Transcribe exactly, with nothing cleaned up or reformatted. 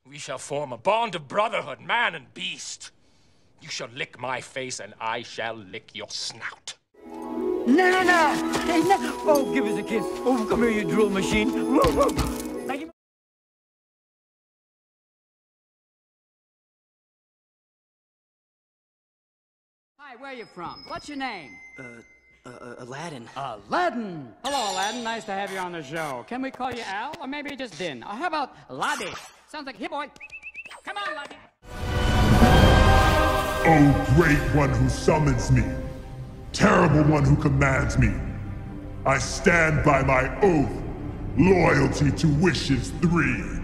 We shall form a bond of brotherhood, man and beast. You shall lick my face, and I shall lick your snout. No, no, no! Hey, no! Oh, give us a kiss. Oh, come here, you drill machine. Thank you. Hi, where are you from? What's your name? Uh, uh, Aladdin. Aladdin. Hello, Aladdin. Nice to have you on the show. Can we call you Al, or maybe just Din? Or how about Laddie? Sounds like here, boy. Come on, Laddie. O great one who summons me, terrible one who commands me, I stand by my oath, loyalty to wishes three.